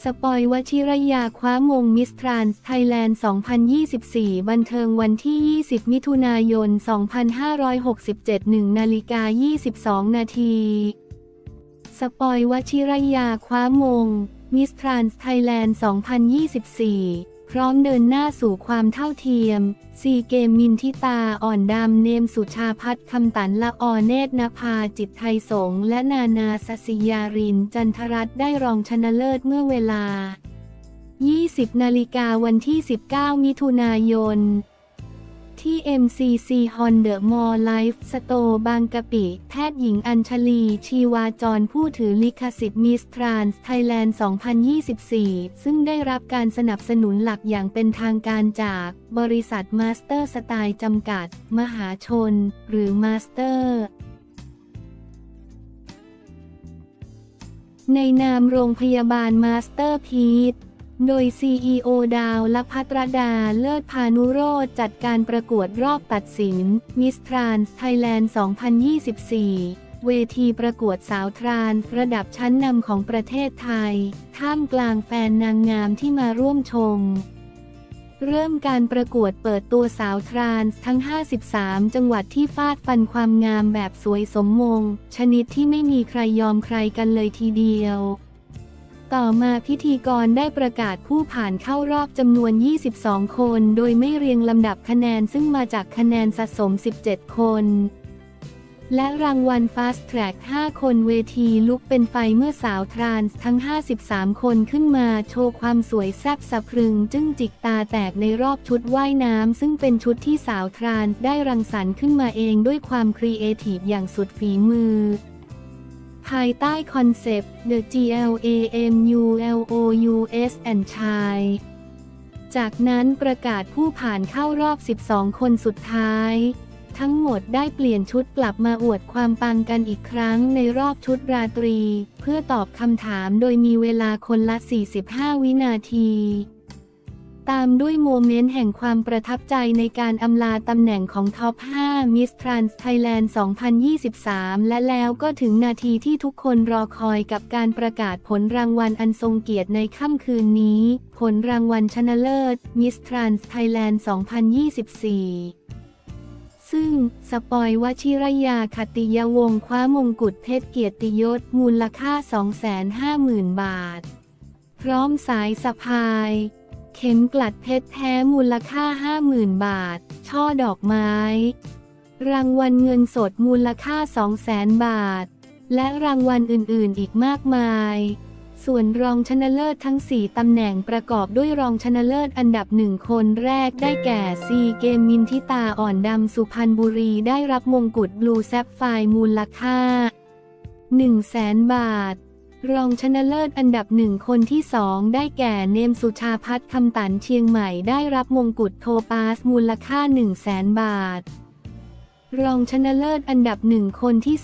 ปอยวชิรยาคว้ามงมิสทรานส์ไทยแลนด์ 2024 บันเทิงวันที่ 20 มิถุนายน 2567 1:22 นาทีสปอยวชิรยาคว้ามงมิสทรานส์ไทยแลนด์ 2024 พร้อมเดินหน้าสู่ความเท่าเทียมซีเกมมินทิตาอ่อนดำเนมสุชาพัฒน์คำตันละออเนตรนภาจิตไทยสงฆ์และนานาสศิยารินจันทรัตน์ได้รองชนะเลิศเมื่อเวลา 20 นาฬิกาวันที่ 19 มิถุนายนที่ MCC Honda Mall Life Store บางกะปิแพทย์หญิงอัญชลีชีวาจรผู้ถือลิขสิทธิ์มิสทรานส์ไทยแลนด์ 2024 ซึ่งได้รับการสนับสนุนหลักอย่างเป็นทางการจากบริษัทมาสเตอร์สไตล์จำกัดมหาชนหรือมาสเตอร์ในนามโรงพยาบาลมาสเตอร์พีทโดย CEO ดาวและภัทรดาเลิศพานุโรจน์จัดการประกวดรอบตัดสินมิสทรานส์ไทยแลนด์ 2024 เวทีประกวดสาวทรานส์ระดับชั้นนำของประเทศไทยท่ามกลางแฟนนางงามที่มาร่วมชมเริ่มการประกวดเปิดตัวสาวทรานส์ทั้ง 53 จังหวัดที่ฟาดฟันความงามแบบสวยสมมงชนิดที่ไม่มีใครยอมใครกันเลยทีเดียวต่อมาพิธีกรได้ประกาศผู้ผ่านเข้ารอบจำนวน 22 คนโดยไม่เรียงลำดับคะแนนซึ่งมาจากคะแนนสะสม 17 คนและรางวัล Fast Track 5 คนเวทีลุกเป็นไฟเมื่อสาวทรานส์ทั้ง 53 คนขึ้นมาโชว์ความสวยแซ่บสะพรึงจึ้งจิกตาแตกในรอบชุดว่ายน้ำซึ่งเป็นชุดที่สาวทรานส์ได้รังสรรค์ขึ้นมาเองด้วยความครีเอทีฟอย่างสุดฝีมือภายใต้คอนเซปต์ The GLAMULOUS and Chai จากนั้นประกาศผู้ผ่านเข้ารอบ 12 คนสุดท้ายทั้งหมดได้เปลี่ยนชุดกลับมาอวดความปังกันอีกครั้งในรอบชุดราตรีเพื่อตอบคำถามโดยมีเวลาคนละ 45 วินาทีตามด้วยโมเมนต์แห่งความประทับใจในการอำลาตำแหน่งของท็อป 5 Miss Trans Thailand 2023 และแล้วก็ถึงนาทีที่ทุกคนรอคอยกับการประกาศผลรางวัลอันทรงเกียรติในค่ำคืนนี้ผลรางวัลชนะเลิศ Miss Trans Thailand 2024 ซึ่งสปอยวชิรยาขัตติยวงศ์คว้ามงกุฎเพชรเกียรติยศมูลค่า 250,000 บาทพร้อมสายสะพายเข็มกลัดเพชรแท้มูลค่า 50,000 บาทช่อดอกไม้รางวัลเงินสดมูลค่า 200,000 บาทและรางวัลอื่นๆอีกมากมายส่วนรองชนะเลิศทั้ง 4 ตำแหน่งประกอบด้วยรองชนะเลิศอันดับ 1 คนแรกได้แก่ซีเกมมินทิตาอ่อนดำสุพรรณบุรีได้รับมงกุฎบลูแซฟไฟร์มูลค่า 100,000 บาทรองชนะเลิศอันดับ 1 คนที่ 2ได้แก่เนมสุชาพัฒน์คำตันเชียงใหม่ได้รับมงกุฎโทปาสมูลค่า 100,000 บาทรองชนะเลิศอันดับ 1 คนที่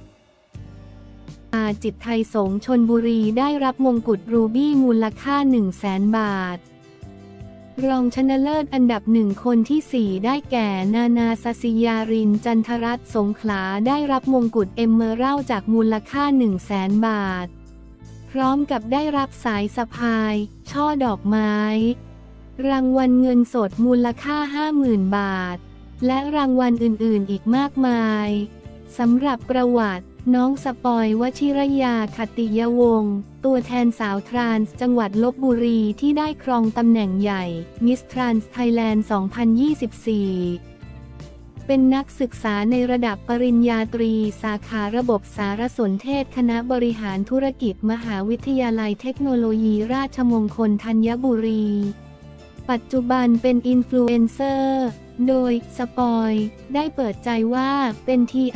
3จิตไทยสงฆ์ชลบุรีได้รับมงกุฎรูบี้มูลค่า 100,000 บาทรองชนะเลิศอันดับ 1 คนที่ 4ได้แก่นานาสศิยารินจันทรัตน์สงขลาได้รับมงกุฎเอมเมอรัลด์จากมูลค่า 100,000 บาทพร้อมกับได้รับสายสะพายช่อดอกไม้รางวัลเงินสดมูลค่า 50,000 บาทและรางวัลอื่นๆอีกมากมายสำหรับประวัติน้องสปอยวชิรยาขัตติยวงศ์ตัวแทนสาวทรานส์จังหวัดลพบุรีที่ได้ครองตำแหน่งใหญ่ Miss Trans Thailand 2024 เป็นนักศึกษาในระดับปริญญาตรีสาขาระบบสารสนเทศคณะบริหารธุรกิจมหาวิทยาลัยเทคโนโลยีราชมงคลธัญบุรีปัจจุบันเป็นอินฟลูเอนเซอร์โดยสปอยได้เปิดใจว่าเป็น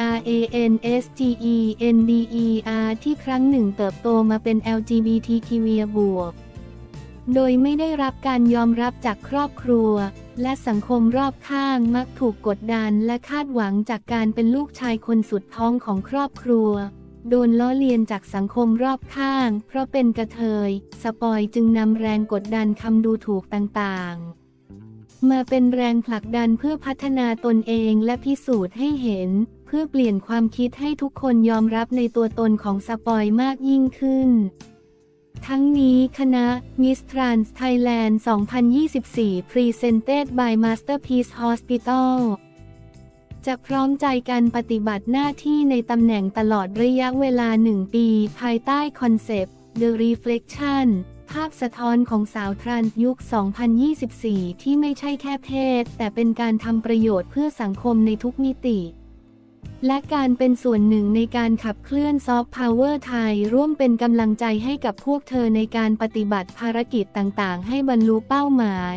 TRANSGENDER ที่ครั้งหนึ่งเติบโตมาเป็น LGBTQ+ โดยไม่ได้รับการยอมรับจากครอบครัวและสังคมรอบข้างมักถูกกดดันและคาดหวังจากการเป็นลูกชายคนสุดท้องของครอบครัวโดนล้อเลียนจากสังคมรอบข้างเพราะเป็นกระเทยสปอยจึงนำแรงกดดันคำดูถูกต่างๆมาเป็นแรงผลักดันเพื่อพัฒนาตนเองและพิสูจน์ให้เห็นเพื่อเปลี่ยนความคิดให้ทุกคนยอมรับในตัวตนของสปอยมากยิ่งขึ้นทั้งนี้คณะ Miss Trans Thailand 2024 Presented by Masterpiece Hospital จะพร้อมใจกันปฏิบัติหน้าที่ในตำแหน่งตลอดระยะเวลา1 ปีภายใต้คอนเซปต์ The Reflection ภาพสะท้อนของสาวทรานส์ยุค 2024 ที่ไม่ใช่แค่เพศแต่เป็นการทำประโยชน์เพื่อสังคมในทุกมิติและการเป็นส่วนหนึ่งในการขับเคลื่อนซอฟต์พาวเวอร์ไทยร่วมเป็นกำลังใจให้กับพวกเธอในการปฏิบัติภารกิจต่างๆให้บรรลุเป้าหมาย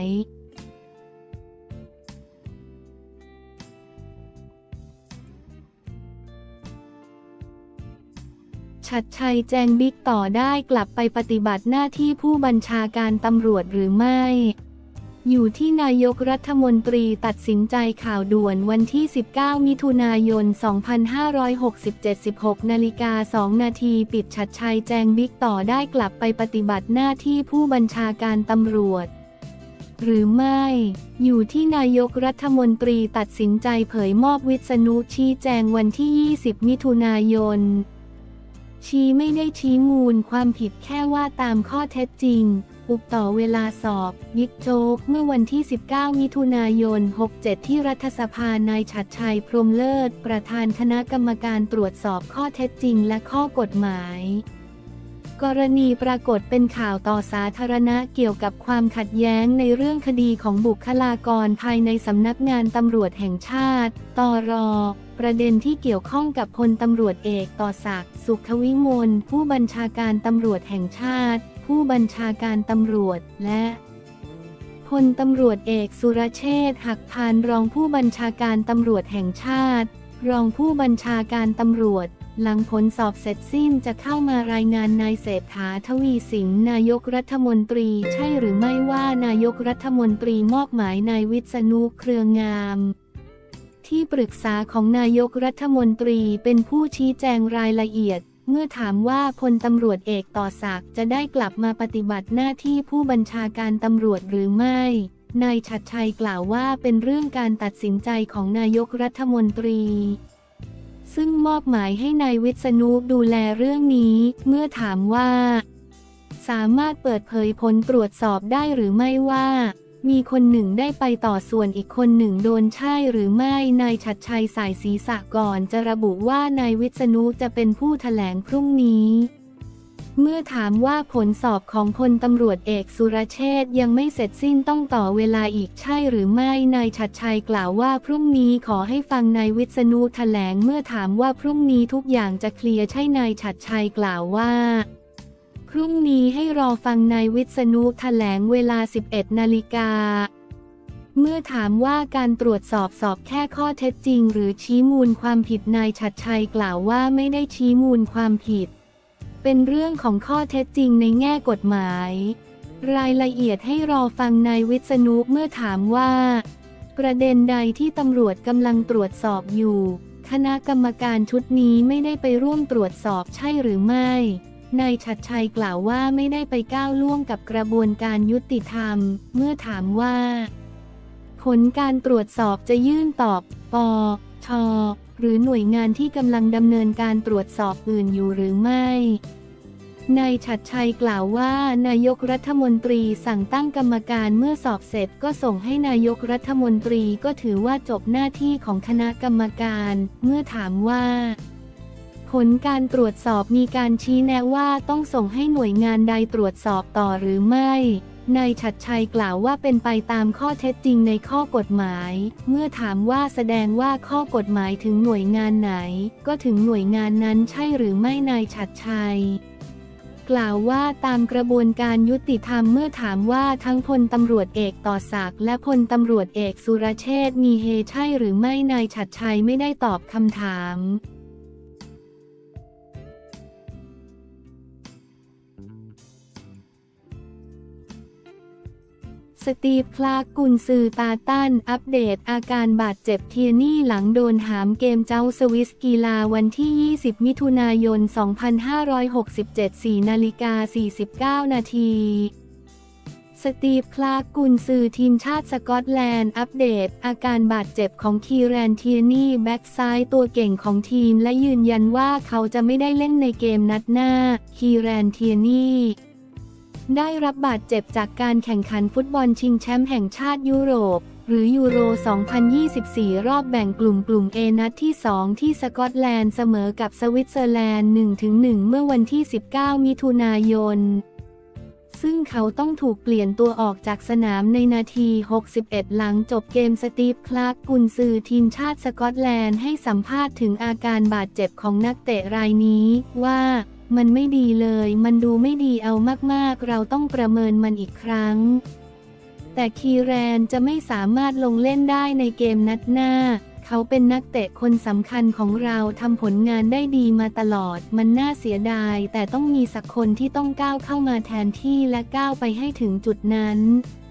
ชัดชัยแจงบิ๊กต่อได้กลับไปปฏิบัติหน้าที่ผู้บัญชาการตำรวจหรือไม่อยู่ที่นายกรัฐมนตรีตัดสินใจข่าวด่วนวันที่ 19 มิถุนายน 2567 16:02 นาทีปิดชัดชัยแจงบิ๊กต่อได้กลับไปปฏิบัติหน้าที่ผู้บัญชาการตำรวจหรือไม่อยู่ที่นายกรัฐมนตรีตัดสินใจเผยมอบวิษณุชี้แจงวันที่ 20 มิถุนายนชี้ไม่ได้ชี้มูลความผิดแค่ว่าตามข้อเท็จจริงอุบต่อเวลาสอบบิ๊กโจ๊กเมื่อวันที่ 19 มิถุนายน 67 ที่รัฐสภานายฉัตรชัย พรหมเลิศประธานคณะกรรมการตรวจสอบข้อเท็จจริงและข้อกฎหมายกรณีปรากฏเป็นข่าวต่อสาธารณะเกี่ยวกับความขัดแย้งในเรื่องคดีของบุคลากรภายในสำนักงานตำรวจแห่งชาติตร.ประเด็นที่เกี่ยวข้องกับพลตำรวจเอกต่อศักดิ์ สุขวิมลผู้บัญชาการตำรวจแห่งชาติผู้บัญชาการตำรวจและพลตำรวจเอกสุรเชษฐ์ หักพานรองผู้บัญชาการตำรวจแห่งชาติรองผู้บัญชาการตำรวจหลังผลสอบเสร็จสิ้นจะเข้ามารายงานนายเศรษฐา ทวีสินนายกรัฐมนตรีใช่หรือไม่ว่านายกรัฐมนตรีมอบหมายนายวิษณุ เครืองามที่ปรึกษาของนายกรัฐมนตรีเป็นผู้ชี้แจงรายละเอียดเมื่อถามว่าพลตำรวจเอกต่อศักดิ์จะได้กลับมาปฏิบัติหน้าที่ผู้บัญชาการตำรวจหรือไม่นายฉัตรชัยกล่าวว่าเป็นเรื่องการตัดสินใจของนายกรัฐมนตรีซึ่งมอบหมายให้นายวิษณุดูแลเรื่องนี้เมื่อถามว่าสามารถเปิดเผยผลตรวจสอบได้หรือไม่ว่ามีคนหนึ่งได้ไปต่อส่วนอีกคนหนึ่งโดนใช่หรือไม่นายฉัตรชัยสายศีรษะก่อนจะระบุว่านายวิษณุจะเป็นผู้แถลงพรุ่งนี้เมื่อถามว่าผลสอบของพลตำรวจเอกสุรเชษฐ์ยังไม่เสร็จสิ้นต้องต่อเวลาอีกใช่หรือไม่นายฉัตรชัยกล่าวว่าพรุ่งนี้ขอให้ฟังนายวิษณุแถลงเมื่อถามว่าพรุ่งนี้ทุกอย่างจะเคลียร์ใช่นายฉัตรชัยกล่าวว่าพรุ่งนี้ให้รอฟังนายวิษณุแถลงเวลา 11 นาฬิกาเมื่อถามว่าการตรวจสอบแค่ข้อเท็จจริงหรือชี้มูลความผิดนายฉัตรชัยกล่าวว่าไม่ได้ชี้มูลความผิดเป็นเรื่องของข้อเท็จจริงในแง่กฎหมายรายละเอียดให้รอฟังนายวิษณุเมื่อถามว่าประเด็นใดที่ตำรวจกำลังตรวจสอบอยู่คณะกรรมการชุดนี้ไม่ได้ไปร่วมตรวจสอบใช่หรือไม่นายฉัตรชัยกล่าวว่าไม่ได้ไปก้าวล่วงกับกระบวนการยุติธรรมเมื่อถามว่าผลการตรวจสอบจะยื่นต่อปช.หรือหน่วยงานที่กำลังดำเนินการตรวจสอบอื่นอยู่หรือไม่นายฉัตรชัยกล่าวว่านายกรัฐมนตรีสั่งตั้งกรรมการเมื่อสอบเสร็จก็ส่งให้นายกรัฐมนตรีก็ถือว่าจบหน้าที่ของคณะกรรมการเมื่อถามว่าผลการตรวจสอบมีการชี้แนะว่าต้องส่งให้หน่วยงานใดตรวจสอบต่อหรือไม่นายฉัตรชัยกล่าวว่าเป็นไปตามข้อเท็จจริงในข้อกฎหมายเมื่อถามว่าแสดงว่าข้อกฎหมายถึงหน่วยงานไหนก็ถึงหน่วยงานนั้นใช่หรือไม่นายฉัตรชัยกล่าวว่าตามกระบวนการยุติธรรมเมื่อถามว่าทั้งพลตำรวจเอกต่อศักดิ์และพลตำรวจเอกสุรเชษฐ์มีเฮใช่หรือไม่นายฉัตรชัยไม่ได้ตอบคำถามสตีฟ คลาร์กกุนซือตาตันอัปเดตอาการบาดเจ็บเทียนี่หลังโดนหามเกมเจ้าสวิสกีฬาวันที่ 20 มิถุนายน 2567 4:49 นาทีสตีฟ คลาร์กกุนซือทีมชาติสกอตแลนด์อัปเดตอาการบาดเจ็บของคีแรน เทียนี่แบ็กซ้ายตัวเก่งของทีมและยืนยันว่าเขาจะไม่ได้เล่นในเกมนัดหน้าคีแรน เทียนี่ได้รับบาดเจ็บจากการแข่งขันฟุตบอลชิงแชมป์แห่งชาติยุโรปหรือยูโร 2024 รอบแบ่งกลุ่ม A นัดที่ 2 ที่สกอตแลนด์เสมอกับสวิตเซอร์แลนด์ 1-1 เมื่อวันที่ 19 มิถุนายน ซึ่งเขาต้องถูกเปลี่ยนตัวออกจากสนามในนาที 61 หลังจบเกมสตีฟ คลาร์ก กุนซือทีมชาติสกอตแลนด์ให้สัมภาษณ์ถึงอาการบาดเจ็บของนักเตะรายนี้ว่ามันไม่ดีเลยมันดูไม่ดีเอามากๆเราต้องประเมินมันอีกครั้งแต่คีแรนจะไม่สามารถลงเล่นได้ในเกมนัดหน้าเขาเป็นนักเตะคนสำคัญของเราทำผลงานได้ดีมาตลอดมันน่าเสียดายแต่ต้องมีสักคนที่ต้องก้าวเข้ามาแทนที่และก้าวไปให้ถึงจุดนั้น